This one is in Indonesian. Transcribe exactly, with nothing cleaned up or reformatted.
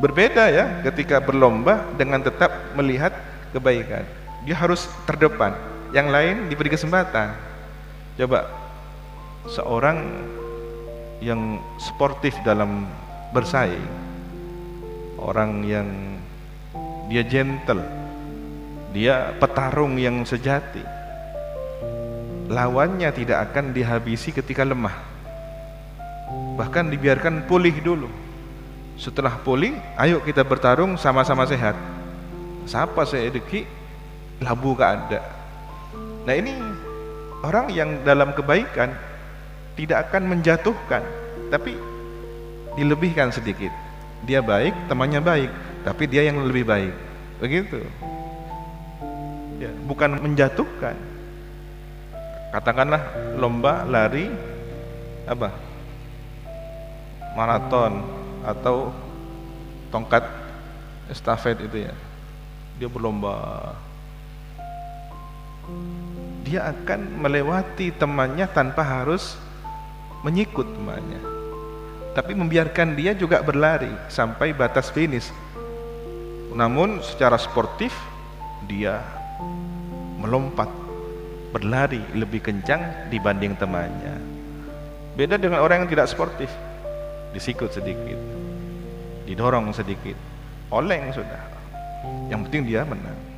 Berbeda ya ketika berlomba dengan tetap melihat kebaikan. Dia harus terdepan, yang lain diberi kesempatan. Coba seorang yang sportif dalam bersaing, orang yang dia gentle, dia petarung yang sejati, lawannya tidak akan dihabisi ketika lemah, bahkan dibiarkan pulih dulu. Setelah pulih, ayo kita bertarung sama-sama sehat. Siapa saya deki labu gak ada. Nah ini orang yang dalam kebaikan tidak akan menjatuhkan, tapi dilebihkan sedikit. Dia baik, temannya baik, tapi dia yang lebih baik. Begitu ya, bukan menjatuhkan. Katakanlah lomba lari apa, maraton atau tongkat estafet itu ya, dia berlomba, dia akan melewati temannya tanpa harus menyikut temannya, tapi membiarkan dia juga berlari sampai batas finish. Namun secara sportif dia melompat, berlari lebih kencang dibanding temannya. Beda dengan orang yang tidak sportif, disikut sedikit, didorong sedikit, oleng sudah, yang penting dia menang.